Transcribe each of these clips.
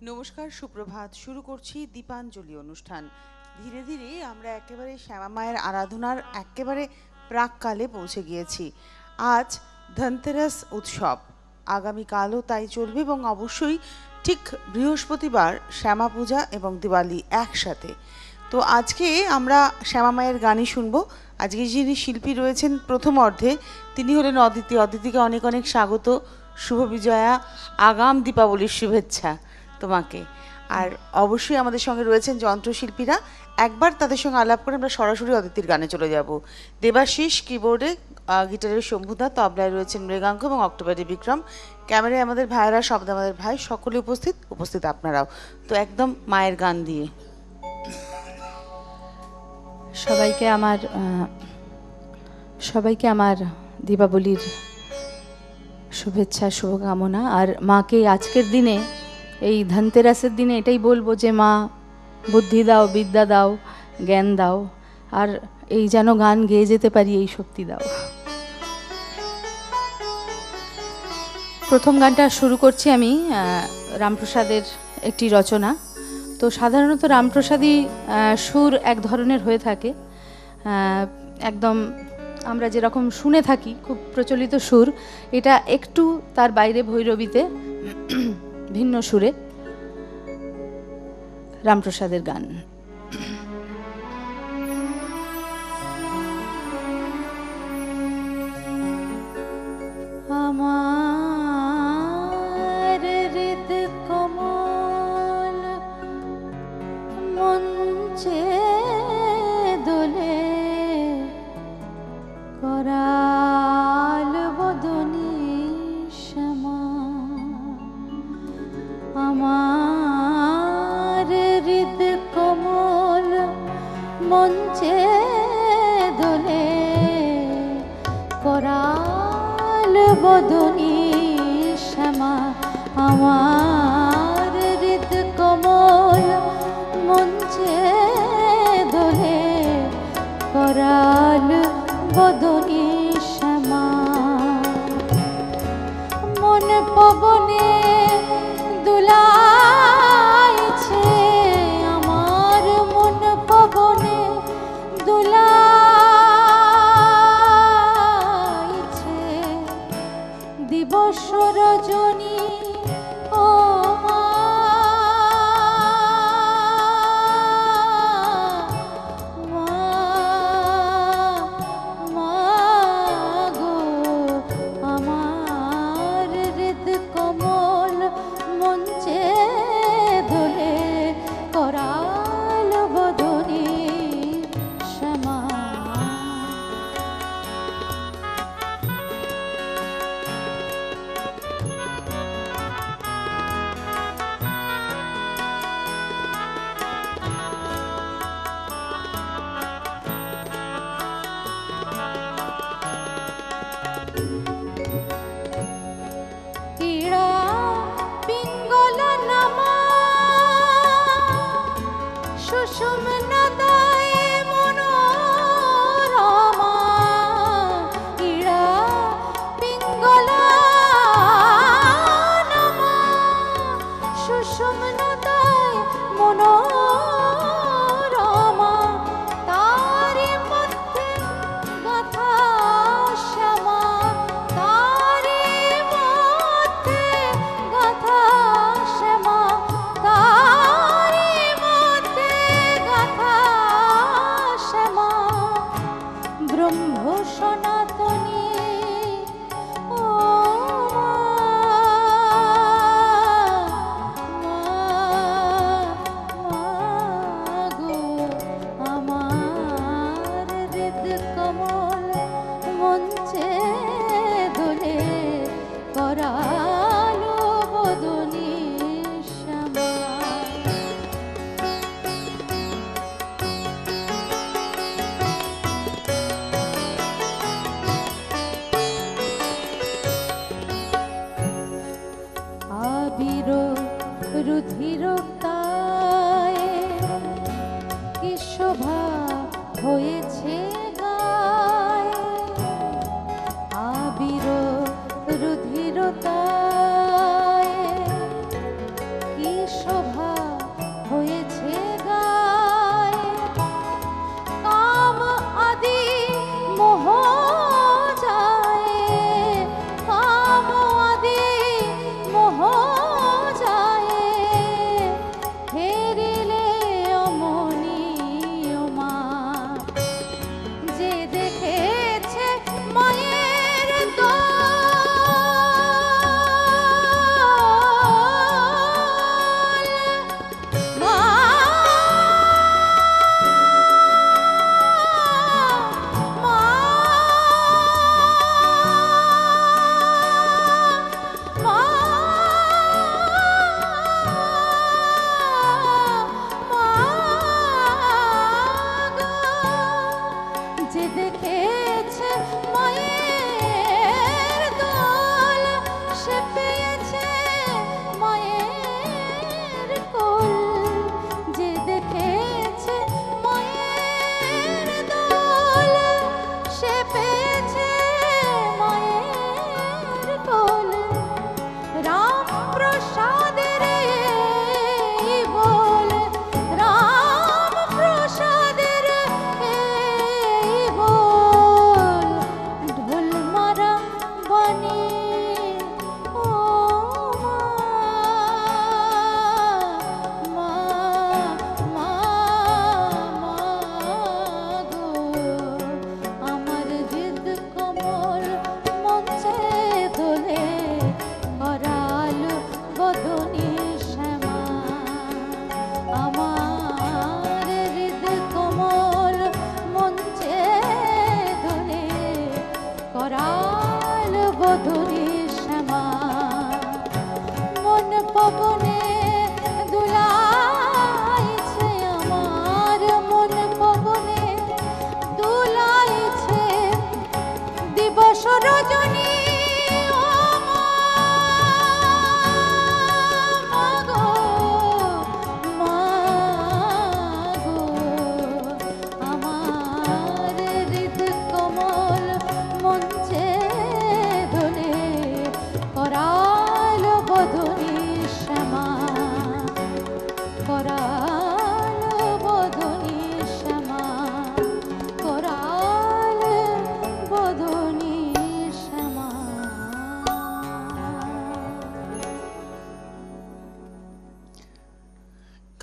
নমস্কার, সুপ্রভাত। শুরু করছি দীপাঞ্জলি অনুষ্ঠান। ধীরে ধীরে আমরা একেবারে শ্যামা মায়ের আরাধনার একেবারে প্রাককালে পৌঁছে গিয়েছি। আজ ধনতেরাস উৎসব, আগামীকালও তাই চলবে এবং অবশ্যই ঠিক বৃহস্পতিবার শ্যামা পূজা এবং দিওয়ালি একসাথে। তো আজকে আমরা শ্যামা মায়ের গানই শুনবো। আজকে যিনি শিল্পী রয়েছেন প্রথম অর্ধে, তিনি হলেন অদিতি। অদিতিকে অনেক অনেক স্বাগত, শুভ বিজয়া, আগাম দীপাবলির শুভেচ্ছা তোমাকে। আর অবশ্যই আমাদের সঙ্গে রয়েছেন যন্ত্রশিল্পীরা। একবার তাদের সঙ্গে আলাপ করে আমরা সরাসরি অদিতির গানে চলে যাব। দেবাশিস কিবোর্ডে, গিটারের শম্ভুদা, তবলায় রয়েছেন মৃগাঙ্ক এবং অক্টোবরে বিক্রম। ক্যামেরায় আমাদের ভাইয়েরা, শব্দে আমাদের ভাই, সকলে উপস্থিত আপনারাও। তো একদম মায়ের গান দিয়ে সবাইকে আমার দীপাবলির শুভেচ্ছা, শুভকামনা। আর মাকে আজকের দিনে, এই ধনতেরাসের দিনে এটাই বলবো যে মা, বুদ্ধি দাও, বিদ্যা দাও, জ্ঞান দাও, আর এই যেন গান গেয়ে যেতে পারি এই শক্তি দাও। প্রথম গানটা শুরু করছি আমি রামপ্রসাদের একটি রচনা। তো সাধারণত রামপ্রসাদী সুর এক ধরনের হয়ে থাকে, একদম আমরা যেরকম শুনে থাকি খুব প্রচলিত সুর। এটা একটু তার বাইরে, ভৈরবীতে ভিন্ন সুরে রামপ্রসাদের গান। আমার হৃদ কমল মঞ্চে দোলে করাল বদনী শ্যামা। আমার হৃদ কমল মঞ্চে দোলে করাল বদনী শ্যামা। আমার হৃদ কমল মঞ্চে দোলে করাল বদনী শ্যামা। মন পবনে দুলাইছে, আমার মন পবনে দুলাইছে, দিবস রজনী ও মা। হয়েছে গায় আবির রুধিরতায় কি শোভা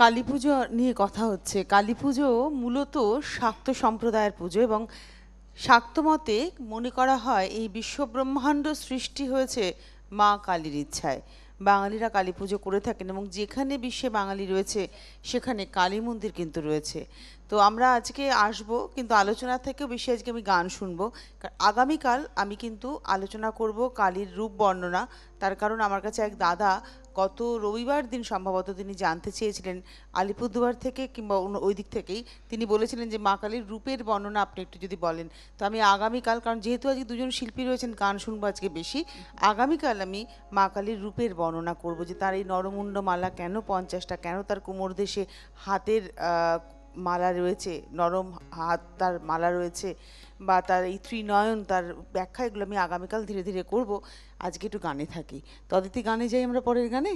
কালী পুজো নিয়ে কথা হচ্ছে। কালী পুজো মূলত শাক্ত সম্প্রদায়ের পুজো, এবং শাক্ত মতে মনে করা হয় এই বিশ্ব ব্রহ্মাণ্ড সৃষ্টি হয়েছে মা কালীর ইচ্ছায়। বাঙালিরা কালী পুজো করে থাকেন, এবং যেখানে বিশ্বে বাঙালি রয়েছে সেখানে কালী মন্দির কিন্তু রয়েছে। তো আমরা আজকে আসব, কিন্তু আলোচনা থেকেও বেশি আজকে আমি গান শুনবো। আগামীকাল আমি কিন্তু আলোচনা করব কালীর রূপ বর্ণনা। তার কারণ আমার কাছে এক দাদা গত রবিবার দিন সম্ভবত তিনি জানতে চেয়েছিলেন আলিপুরদুয়ার থেকে কিংবা ওই দিক থেকেই, তিনি বলেছিলেন যে মা কালীর রূপের বর্ণনা আপনি একটু যদি বলেন। তো আমি আগামীকাল, কারণ যেহেতু আজকে দুজন শিল্পী রয়েছেন, গান শুনবো আজকে বেশি, আগামীকাল আমি মা কালীর রূপের বর্ণনা করব, যে তার এই নরমুণ্ড মালা কেন 50টা, কেন তার কোমর দেশে হাতের মালা রয়েছে, নরম হাত তার মালা রয়েছে, বা তার এই ত্রিনয়ন, তার ব্যাখ্যা, এগুলো আমি আগামীকাল ধীরে ধীরে করব। আজকে একটু গানে থাকি। তো অদিতি, গানে যাই আমরা পরের গানে।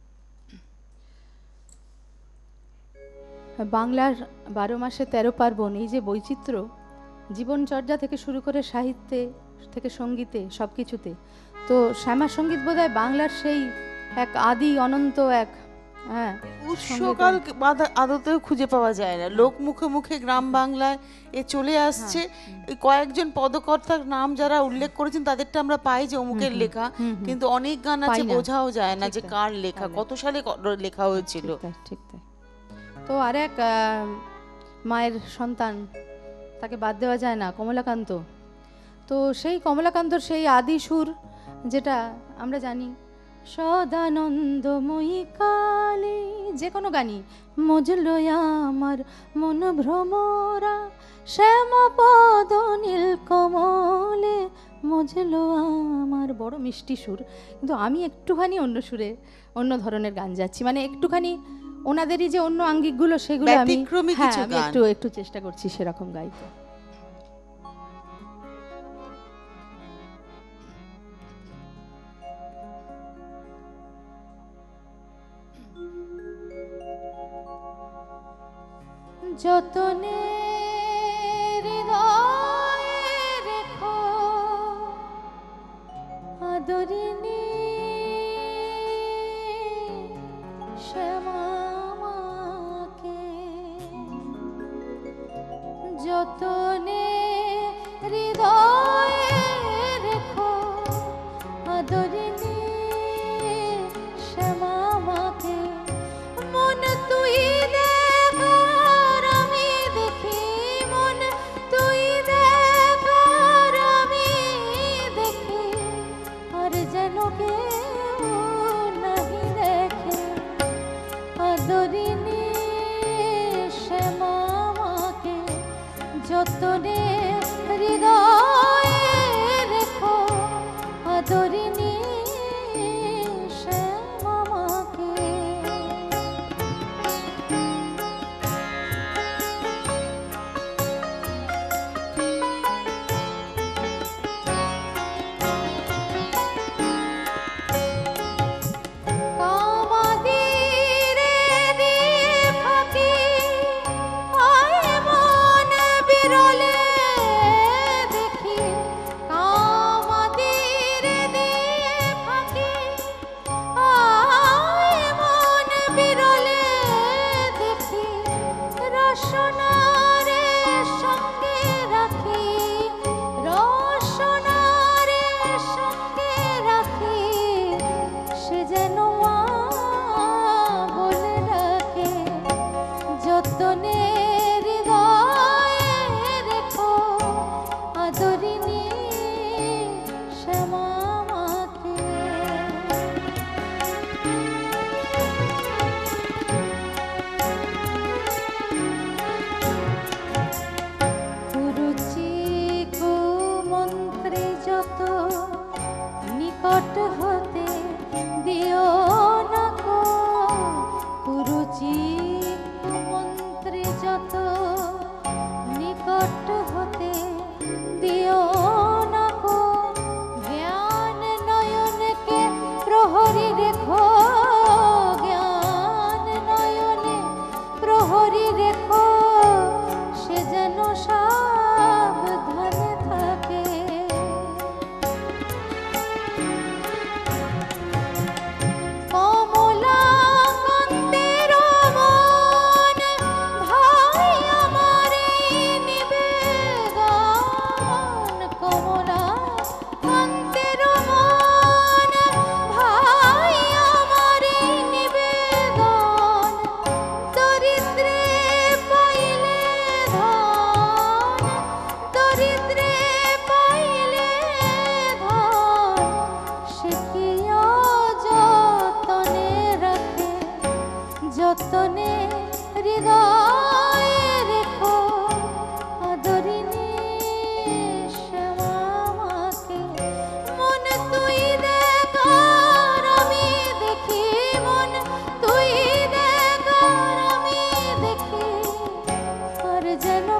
বাংলার 12 মাসে 13 পার্বণ, এই যে বৈচিত্র্য, জীবনচর্যা থেকে শুরু করে সাহিত্যে থেকে সঙ্গীতে সব কিছুতে, তো শ্যামা সঙ্গীত বোধহয় বাংলার সেই এক আদি অনন্ত এক উৎসকাল আদতেও খুঁজে পাওয়া যায় না। লোক মুখে মুখে গ্রাম বাংলায় এ চলে আসছে। এই কয়েকজন পদকর্তার নাম যারা উল্লেখ করেছেন তাদেরটা আমরা পাই যে অমুকের লেখা, কিন্তু অনেক গান আছে বোঝাও যায় না যে কার লেখা, কত সালে লেখা হয়েছিল। ঠিক তাই। তো আরেক মায়ের সন্তান, তাকে বাদ দেওয়া যায় না, কমলাকান্ত। তো সেই কমলাকান্তর সেই আদি সুর যেটা আমরা জানি, সদানন্দময়ী কালী, যে কোনো গানই, মজলো আমার মন ভ্রমরা, শ্যামপদ নীল কমলে, মজলো আমার, বড় মিষ্টি সুর। কিন্তু আমি একটুখানি অন্য সুরে, অন্য ধরনের গান যাচ্ছি, মানে একটুখানি ওনাদেরই যে অন্য আঙ্গিকগুলো সেগুলো আমি একটু চেষ্টা করছি সেরকম গাইতে। যতনে হৃদয়ে রেখো আদরিণী শ্যামাকে, যতনে হৃদয়ে রেখো আদরিণী শ্যামাকে, মন তুই যতনে হৃদয়ে রেখো আদরিণী শ্যামাকে।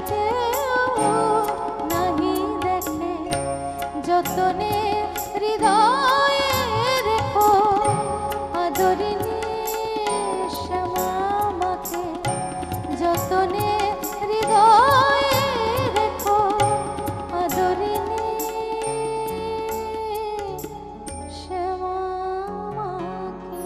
কেউ নাহি দেখে, যতনে হৃদয়ে রেখো আদরিণী শ্যামা মাকে, যতনে হৃদয়ে রেখো আদরিণী শ্যামা মাকে।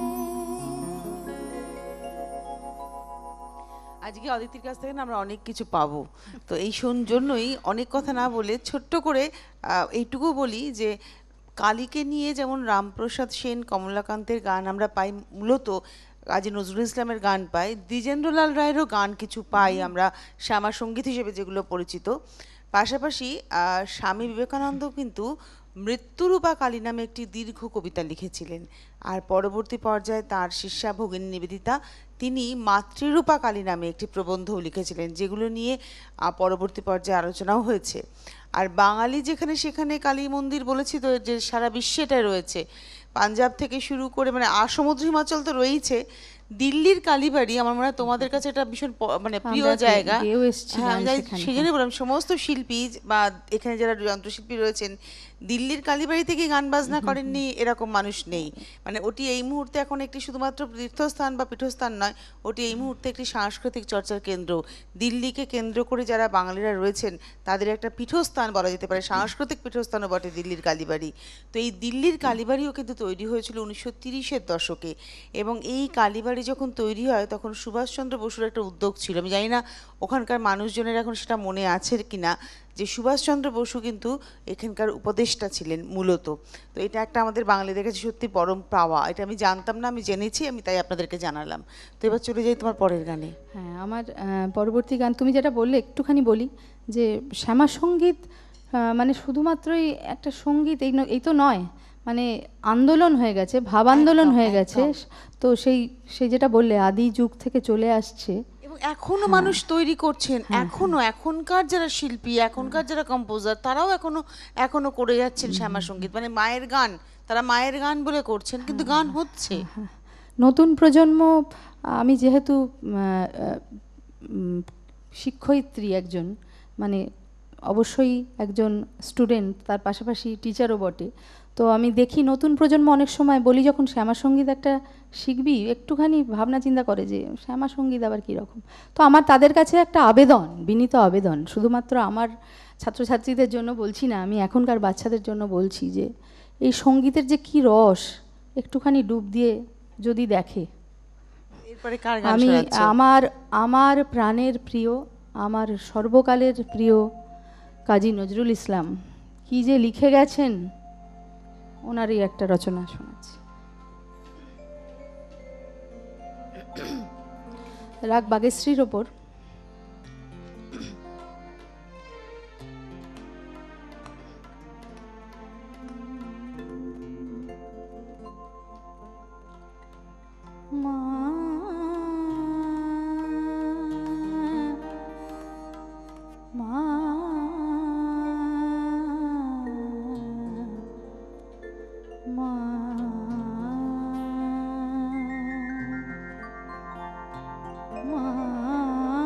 আজকে অদিতির কাছ থেকে না আমরা অনেক কিছু পাবো। তো এই জন্যই অনেক কথা না বলে ছোট্ট করে এইটুকু বলি যে কালীকে নিয়ে যেমন রামপ্রসাদ সেন, কমলাকান্তের গান আমরা পাই, মূলত কাজী নজরুল ইসলামের গান পাই, দ্বিজেন্দ্রলাল রায়েরও গান কিছু পাই আমরা শ্যামা সঙ্গীত হিসেবে যেগুলো পরিচিত। পাশাপাশি স্বামী বিবেকানন্দ কিন্তু মৃত্যুরূপা কালী নামে একটি দীর্ঘ কবিতা লিখেছিলেন, আর পরবর্তী পর্যায়ে তার শিষ্যা ভগিনী নিবেদিতা তিনি মাতৃরূপা কালী নামে একটি প্রবন্ধও লিখেছিলেন, যেগুলো নিয়ে পরবর্তী পর্যায়ে আলোচনাও হয়েছে। আর বাঙালি যেখানে সেখানে কালী মন্দির বলেছি তো, যে সারা বিশ্বে এটা রয়েছে, পাঞ্জাব থেকে শুরু করে মানে সমুদ্র হিমাচল তো রয়েছে, দিল্লির কালীবাড়ি আমার মনে হয় তোমাদের কাছে এটা ভীষণ মানে প্রিয় জায়গা। হ্যাঁ, আমি সেই জন্যই বললাম সমস্ত শিল্পী বা এখানে যারা যন্ত্রশিল্পী রয়েছেন দিল্লির কালীবাড়ি থেকে গান বাজনা করেননি এরকম মানুষ নেই। মানে ওটি এই মুহূর্তে এখন একটি শুধুমাত্র তীর্থস্থান বা পীঠস্থান নয়, ওটি এই মুহূর্তে একটি সাংস্কৃতিক চর্চার কেন্দ্র। দিল্লিকে কেন্দ্র করে যারা বাঙালিরা রয়েছেন তাদের একটা পীঠস্থান বলা যেতে পারে, সাংস্কৃতিক পীঠস্থানও বটে দিল্লির কালীবাড়ি। তো এই দিল্লির কালীবাড়িও কিন্তু তৈরি হয়েছিল 1930-এর দশকে, এবং এই কালীবাড়ি যখন তৈরি হয় তখন সুভাষচন্দ্র বসুর একটা উদ্যোগ ছিল। আমি জানি না ওখানকার মানুষজনের এখন সেটা মনে আছে কিনা, যে সুভাষচন্দ্র বসু কিন্তু এখানকার উপদেষ্টা ছিলেন মূলত। তো এটা একটা আমাদের বাঙালিদের কাছে সত্যি পরম পাওয়া, এটা আমি জানতাম না, আমি জেনেছি, আমি তাই আপনাদেরকে জানালাম। তো এবার চলে যাই তোমার পরের গানে। হ্যাঁ, আমার পরবর্তী গান তুমি যেটা বললে একটুখানি বলি, যে শ্যামা সঙ্গীত মানে শুধুমাত্রই একটা সঙ্গীত এই তো নয়, মানে আন্দোলন হয়ে গেছে, ভাব আন্দোলন হয়ে গেছে। তো সেই যেটা বললে আদি যুগ থেকে চলে আসছে, এবং এখনো মানুষ তৈরি করছেন, এখনো এখনকার যারা শিল্পী, এখনকার যারা কম্পোজার, তারাও এখনো করে যাচ্ছেন শ্যামা সঙ্গীত। মানে মায়ের গান, তারা মায়ের গান বলে করছেন, কিন্তু গান হচ্ছে। নতুন প্রজন্ম, আমি যেহেতু শিক্ষয়িত্রী একজন, মানে অবশ্যই একজন স্টুডেন্ট, তার পাশাপাশি টিচারও বটে, তো আমি দেখি নতুন প্রজন্ম অনেক সময় বলি যখন শ্যামা সঙ্গীত একটা শিখবি, একটুখানি ভাবনা চিন্তা করে যে শ্যামা সঙ্গীত আবার কীরকম। তো আমার তাদের কাছে একটা আবেদন, বিনীত আবেদন, শুধুমাত্র আমার ছাত্রছাত্রীদের জন্য বলছি না, আমি এখনকার বাচ্চাদের জন্য বলছি, যে এই সঙ্গীতের যে কী রস একটুখানি ডুব দিয়ে যদি দেখে। আমি আমার প্রাণের প্রিয়, আমার সর্বকালের প্রিয় কাজী নজরুল ইসলাম কি যে লিখে গেছেন, ওনারই একটা রচনা শোনাচ্ছি। রাগ বাগেশ্রীর ওপর। মা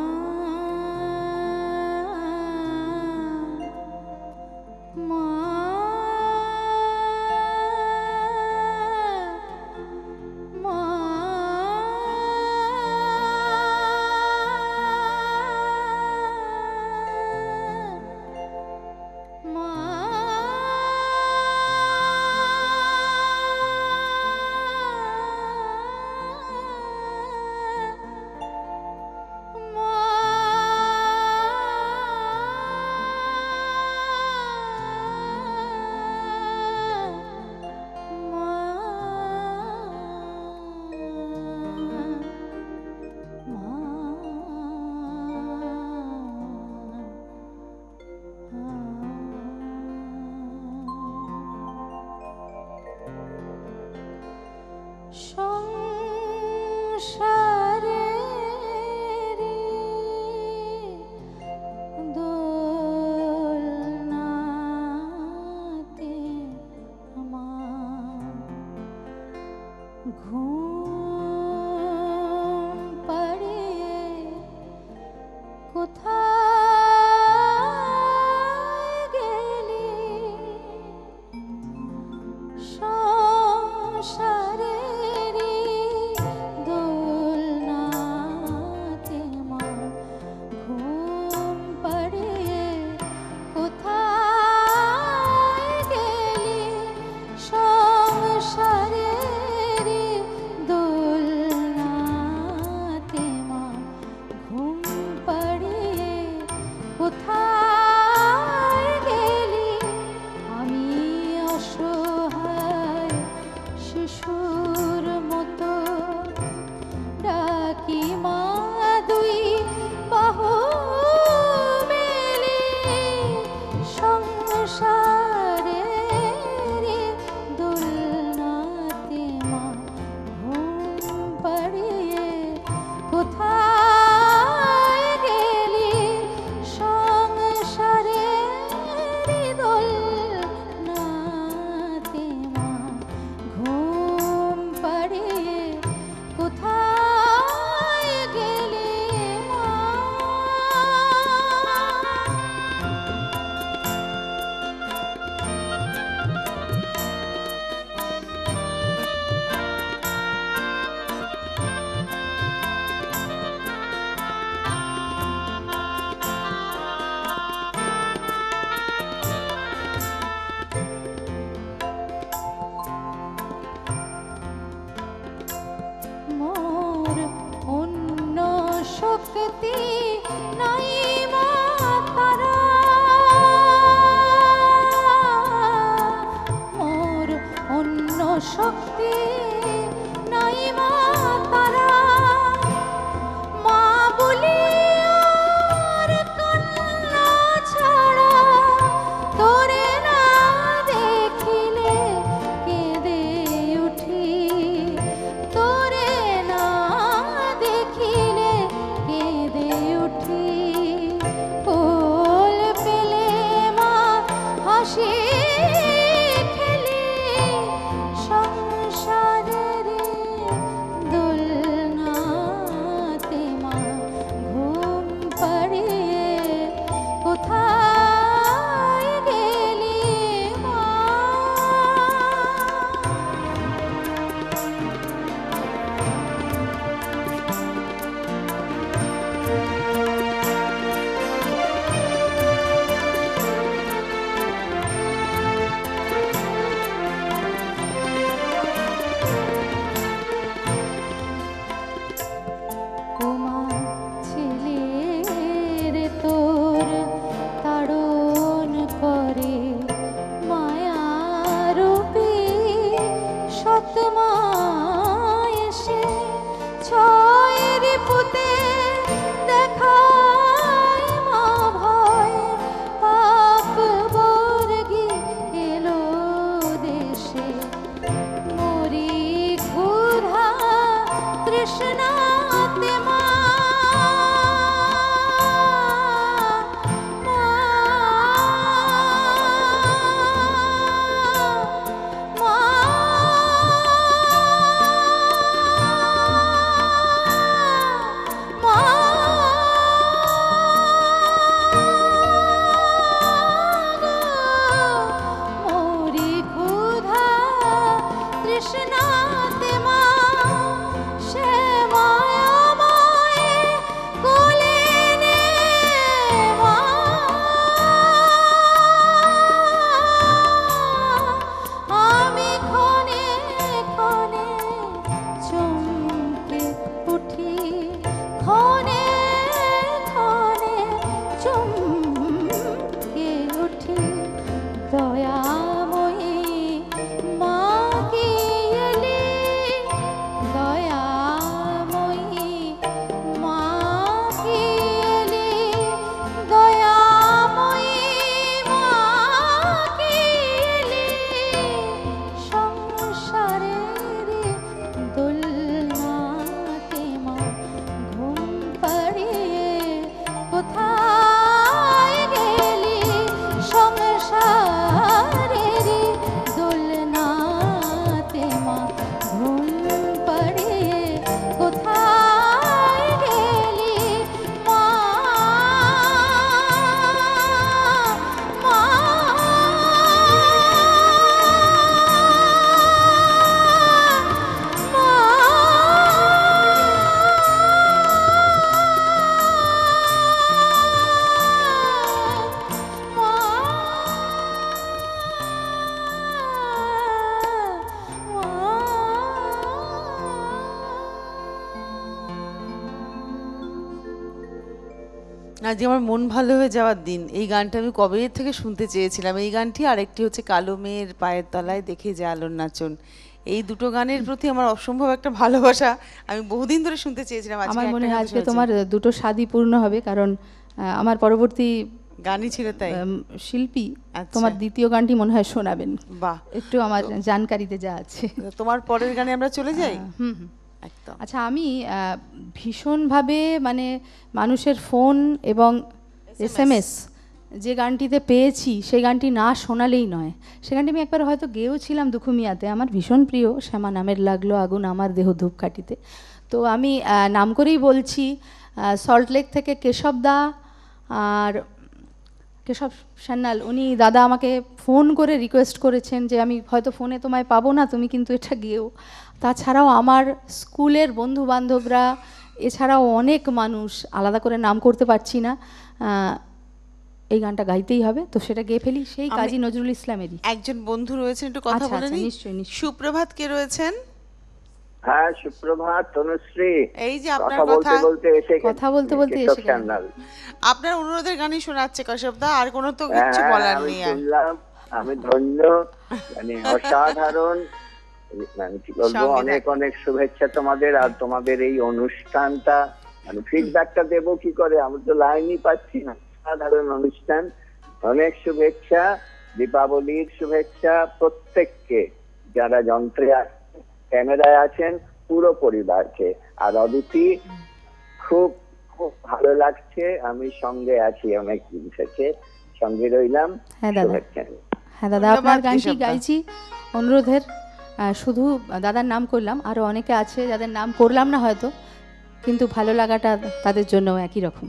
আজ আমার মন ভালো হয়ে যাওয়ার দিন, এই গানটা আমি কবে থেকে শুনতে চেয়েছিলাম। এই গানটি, আরেকটি হচ্ছে কালো মেয়ের পায়ের তলায় দেখে যে আলোর নাচন। এই দুটো গানের প্রতি আমার অসম্ভব একটা ভালোবাসা, আমি বহুদিন ধরে শুনতে চেয়েছিলাম। আজকে আমার মনে একটা হয় গান আজকে শুনেছি। তোমার দুটো স্বাদই পূর্ণ হবে, কারণ আমার পরবর্তী গানই ছিল তাই। শিল্পী আচ্ছা। তোমার দ্বিতীয় গানটি মনে হয় শোনাবেন। বাহ, একটু আমার জানকারিতে যা আছে। তোমার পরের গানে আমরা চলে যাই। হুম হুম। একদম। আচ্ছা, আমি ভীষণভাবে মানে মানুষের ফোন এবং SMS যে গানটিতে পেয়েছি সেই গানটি না শোনালেই নয়। সে গানটি আমি একবার হয়তো গেয়েওছিলাম দুখুমিয়াতে, আমার ভীষণ প্রিয়, শ্যামা নামের লাগলো আগুন আমার দেহ ধূপকাঠিতে। তো আমি নাম করেই বলছি, সল্টলেক থেকে কেশব দা আর কেশব সান্যাল, উনি দাদা আমাকে ফোন করে রিকোয়েস্ট করেছেন যে আমি হয়তো ফোনে তোমায় পাবো না, তুমি কিন্তু এটা গেও। তাছাড়াও আমার স্কুলের বন্ধু বান্ধবরা, এছাড়াও অনেক মানুষ, আলাদা করে নাম করতে পারছি না, এই গানটা গাইতেই হবে, তো সেটা গেয়ে ফেলি। সেই কাজী নজরুল ইসলামেরই একজন বন্ধু রয়েছেন, একটু কথা বলে নিই। নিশ্চয়ই নিশ্চয়ই। সুপ্রভাত, কে রয়েছেন? হ্যাঁ, সুপ্রভাত তনুশ্রী। এই যে আপনার কথা বলতে বলতে এসে কথা বলতে বলতে এসে গেলেন। আপনার অনুরোধের গানই শোনাচ্ছে কাশ্যপদা, আর কোনো তো কিছু বলার আমি নেই আর। শুনলাম, আমি ধন্য, মানে অসাধারণ, মানে কি বলবো, অনেক অনেক শুভেচ্ছা তোমাদের। আর তোমাদের এই অনুষ্ঠানটা, মানে ফিডব্যাকটা দেবো কি করে, আমি তো লাইনই পাচ্ছি না। সাধারণ অনুষ্ঠান, অনেক শুভেচ্ছা, দীপাবলির শুভেচ্ছা প্রত্যেককে, যারা যন্ত্রে ক্যামেরায় আছেন, পুরো পরিবারকে। আর অদিতি, খুব খুব ভালো লাগছে, আমি সঙ্গে আছি অনেক দিন থেকে, সঙ্গে রইলাম। হ্যাঁ দাদা, হ্যাঁ দাদা, আপনার গানটি গাইছি অনুরোধের। শুধু দাদার নাম করলাম, আরও অনেকে আছে যাদের নাম করলাম না হয়তো, কিন্তু ভালো লাগাটা তাদের জন্য একই রকম।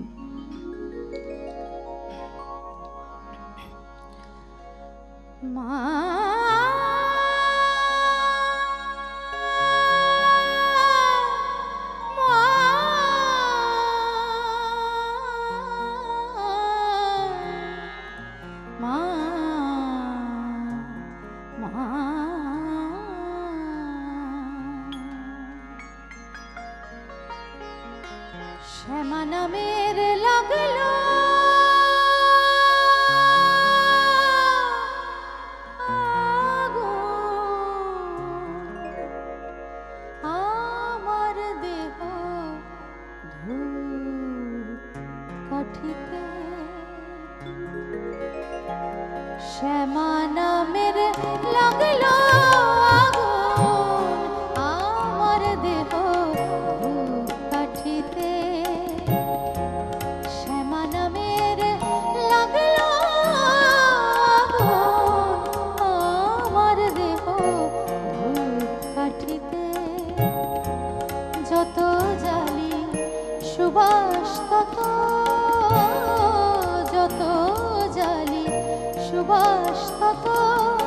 মা শ্যামা নামের লাগলো আমার দেহ ধূপকাঠিতে, শ্যামা নামের লাগলো আগুন আমার দেহ ধূপকাঠিতে, শ্যামা নামের লাগলো আগুন আমার দেহ ধূপকাঠিতে, যত জালি সুবাস তত, যত জালি সুবাস তত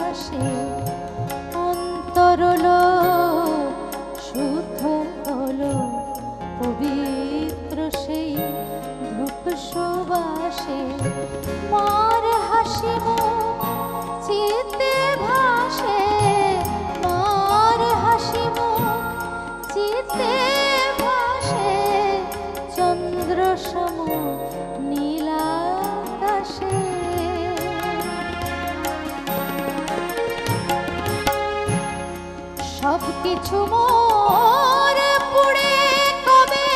সুবাসে অন্তরল শুদ্ধ হলো পবিত্র সেই ধূপ সুবাসে মার হাসি মুখ চিতে ভাসে মার হাসি মুখ চিতে ভাসে চন্দ্র সম নীলাকাশে সব কিছু মোর পুড়ে কবে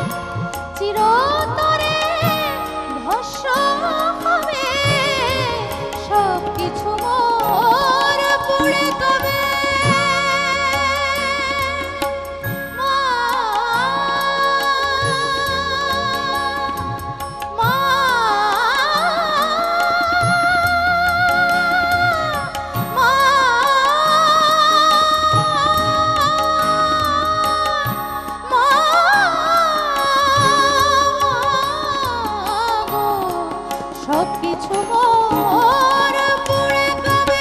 চিরতরে ভস্ম হবে সব কিছু মোর পুড়ে কবে মা মা মা সব কিছু মোর পুড়ে কবে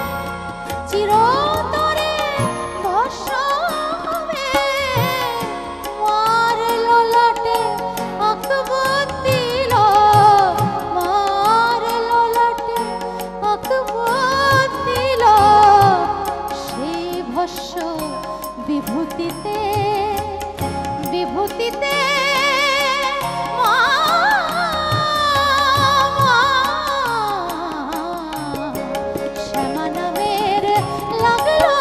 চিরতরে ভস্ম হবে মার ললাটে আঁকব তিল মার ললাটে আঁকব তিল সেই ভস্ম বিভূতিতে বিভূতিতে শ্যামা নামের লাগলো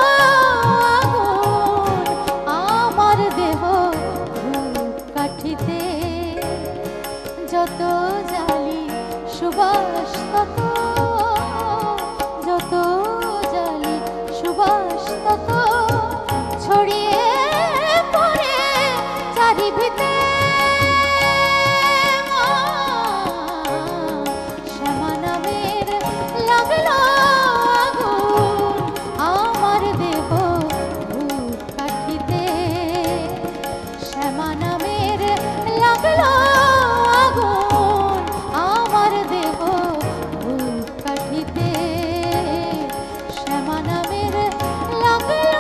আগুন আমার দেহ কাঠিতে যত জালি সুবাস তত যত জালি সুবাস তত ছড়িয়ে পড়ে চারিভিতে শ্যামা নামের লাগলো আগুন আমার দেহ ধূপ কাঠিতে শ্যামা নামের লাগলো আগুন আমার দেহ ধূপ কাঠিতে শ্যামা নামের লাগলো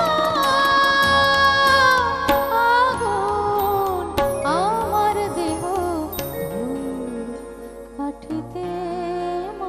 আগুন আমার দেহ ধূপ কাঠিতে মা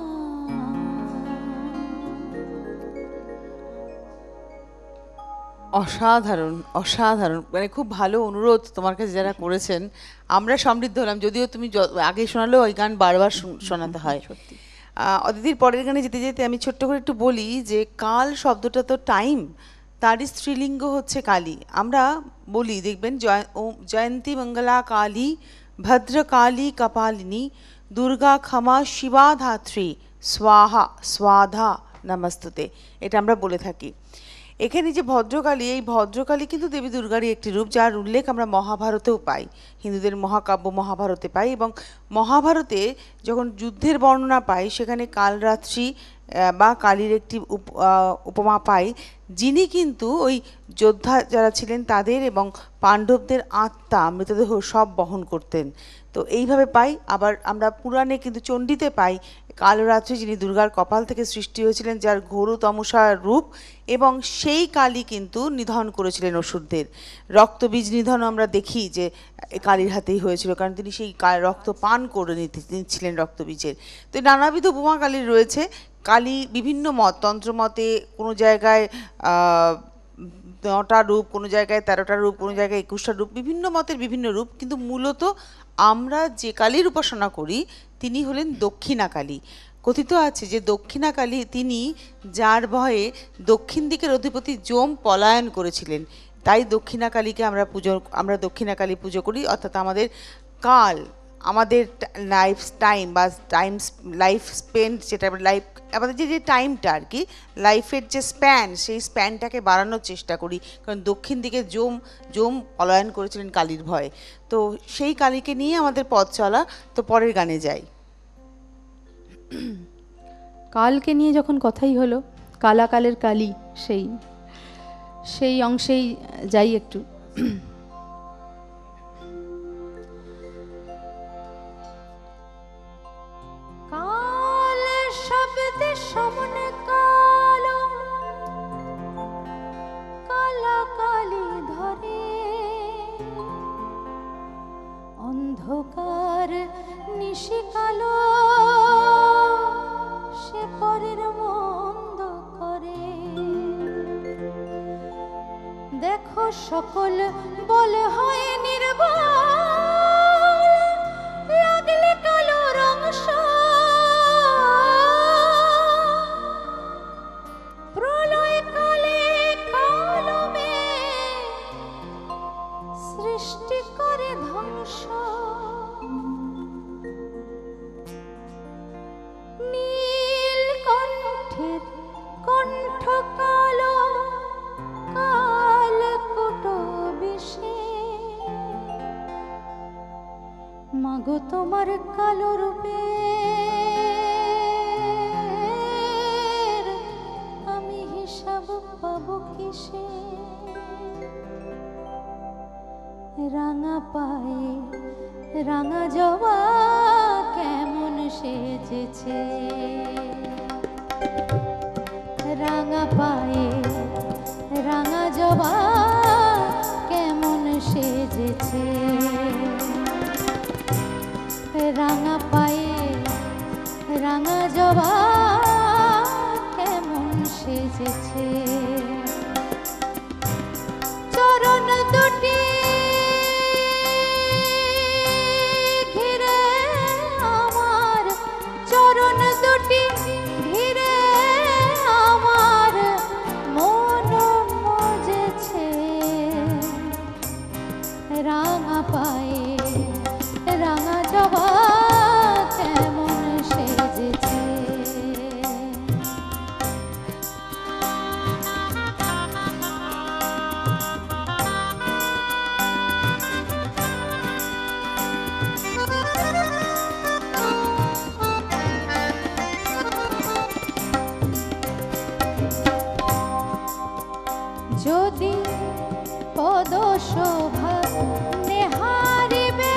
অসাধারণ অসাধারণ, মানে খুব ভালো অনুরোধ তোমার কাছে যারা করেছেন, আমরা সমৃদ্ধ হলাম। যদিও তুমি আগে শোনালেও ওই গান বারবার শোনাতে হয়। অদিতির পরের গানে যেতে যেতে আমি ছোট্ট করে একটু বলি যে কাল শব্দটা তো টাইম, তারই স্ত্রীলিঙ্গ হচ্ছে কালী। আমরা বলি দেখবেন জয়ন্তী মঙ্গলা কালী, ভদ্রকালী কপালিনী, দুর্গা ক্ষমা শিবা ধাত্রী, স্বাহা স্বাধা নমস্তুতে, এটা আমরা বলে থাকি। এখানে যে ভদ্রকালী, এই ভদ্রকালী কিন্তু দেবী দুর্গারই একটি রূপ, যার উল্লেখ আমরা মহাভারতেও পাই, হিন্দুদের মহাকাব্য মহাভারতে পাই। এবং মহাভারতে যখন যুদ্ধের বর্ণনা পাই সেখানে কালরাত্রি বা কালীর একটি উপমা পাই, যিনি কিন্তু ওই যোদ্ধা যারা ছিলেন তাদের এবং পাণ্ডবদের আত্মা মৃতদেহ সব বহন করতেন। তো এইভাবে পাই। আবার আমরা পুরাণে কিন্তু চণ্ডীতে পাই কালরাত্রি, যিনি দুর্গার কপাল থেকে সৃষ্টি হয়েছিলেন, যার ঘোর তমসা রূপ, এবং সেই কালী কিন্তু নিধন করেছিলেন অসুরদের। রক্তবীজ নিধন আমরা দেখি যে কালীর হাতেই হয়েছিল, কারণ তিনি সেই রক্ত পান করে নিচ্ছিলেন রক্তবীজের। তো নানাবিধ উপমা কালীর রয়েছে। কালী বিভিন্ন মত, তন্ত্রমতে কোনো জায়গায় 9টা রূপ, কোনো জায়গায় 13টা রূপ, কোনো জায়গায় 21টা রূপ, বিভিন্ন মতের বিভিন্ন রূপ। কিন্তু মূলত আমরা যে কালীর উপাসনা করি তিনি হলেন দক্ষিণা কালী। কথিত আছে যে দক্ষিণা কালী তিনি যার ভয়ে দক্ষিণ দিকের অধিপতি যম পলায়ন করেছিলেন, তাই দক্ষিণা কালীকে আমরা দক্ষিণা কালী পুজো করি। অর্থাৎ আমাদের কাল, আমাদের লাইফ স্পেন্ড, যেটা লাইফ আমাদের যে টাইমটা আর কি, লাইফের যে স্প্যান, সেই স্প্যানটাকে বাড়ানোর চেষ্টা করি, কারণ দক্ষিণ দিকে যম পলায়ন করেছিলেন কালীর ভয়ে। তো সেই কালীকে নিয়ে আমাদের পথ চলা। তো পরের গানে যাই। কালকে নিয়ে যখন কথাই হলো, কালাকালের কালী, সেই অংশেই যাই একটু। কাল শব্দে সমনে পরের মন্দ করে। দেখো সকল বলে হয় নির্বল, লাগলে কালো রং প্রলয় কালে কালো সৃষ্টি করে ধ্বংস। নীল কণ্ঠের কণ্ঠ কালো কালকুট বিষে। মাগো তোমার কালো রূপে আমি হিসাব পাবো কিসে। রাঙা পায়ে রাঙা জবা কেমন সেজেছে। রাঙা পায়ে রাঙা জবা কেমন সেজেছে। রাঙা পায়ে রাঙা জবা কেমন সেজেছে। চরণ দুটি ঘিরে আমার, চরণ দুটি ঘিরে আমার মন মজেছে। রাঙা পায়ে রাঙা জবা কেমন সেজেছে। যদি পদ শোভা নেহারিবে,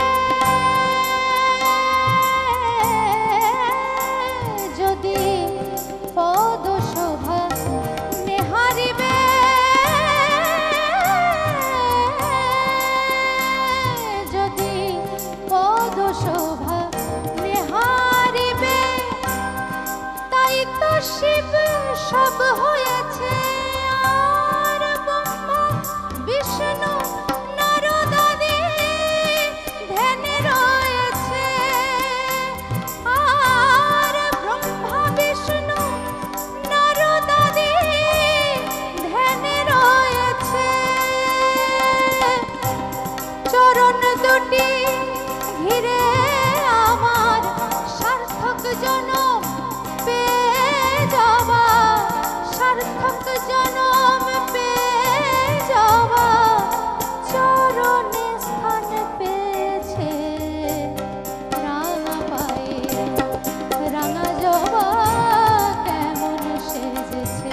যদি পদ শোভা নেহারিবে, যদি পদ শোভা নেহারিবে, তাই তো শিব সব হয়েছে। বিষ্ণু নারদাদি ধ্যানে রয়েছে, আর ব্রহ্মা বিষ্ণু নারদাদি ধ্যানে রয়েছে। চরণ দুটি ঘিরে আমার সার্থক জনম পেয়ে যাওয়া, সার্থক জনম পেয়ে যাওয়া। চরণে স্থান পেয়েছে রাঙা পায়ে রাঙা জবা কেমন সেজেছে।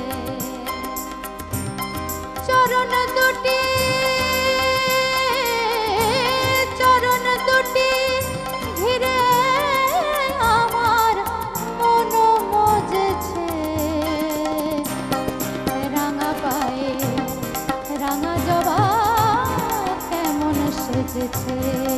চরণ দুটি ঘিরে আমার মন মজেছে। রাঙা পায়ে রাঙা জবা কেমন সেজেছে।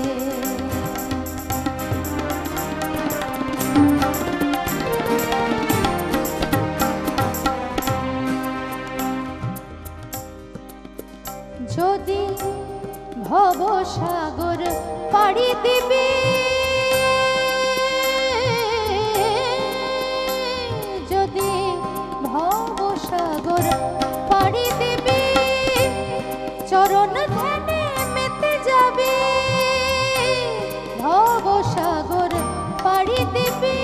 যদি ভবসাগর পাড়ি দিবি, যদি ভবসাগর পাড়ি দিবি, চরণ ধ্যানে মেতে যাবি। ভবসাগর পাড়ি দিবি,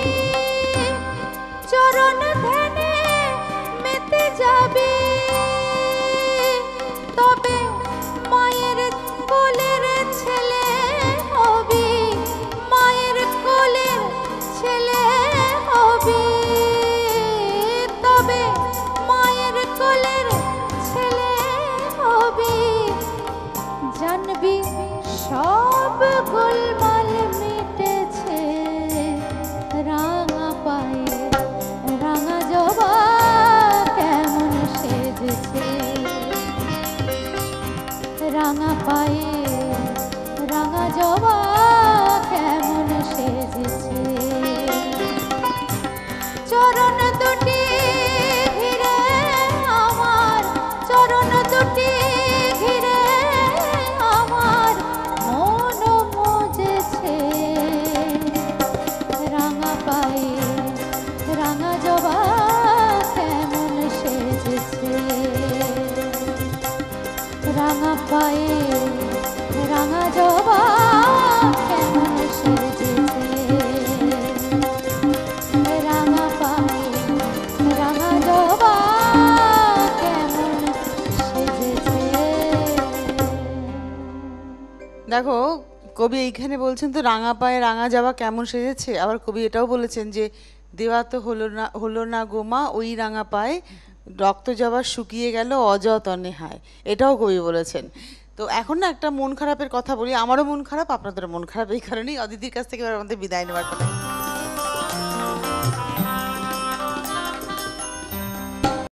চরণ ধ্যানে মেতে যাবি। তবে মায়ের কোলের ছেলে হবি, মায়ের কোলের ছেলে হবি। তবে মায়ের কোলের ছেলে হবি, জানবি সব গোলমাল মিটেছে। রাঙা পায়ে রাঙা পায়ে রাঙা জবা কেমন সেজেছে, রাঙা পায়ে রাঙা জবা কেমন সেজেছে। দেখো কবি এইখানে বলছেন তো রাঙা পায়ে রাঙা যাওয়া কেমন সেজেছে, আবার কবি এটাও বলেছেন যে দেওয়া তো হলো না গোমা ওই রাঙা পায়ে রক্ত জবা শুকিয়ে গেল অযতনে হায়, এটাও কবি বলেছেন। তো এখন না একটা মন খারাপের কথা বলি, আমারও মন খারাপ আপনাদেরও মন খারাপ, এই কারণেই অদিতির কাছ থেকে এবার আমাদের বিদায় নেওয়ার কথা।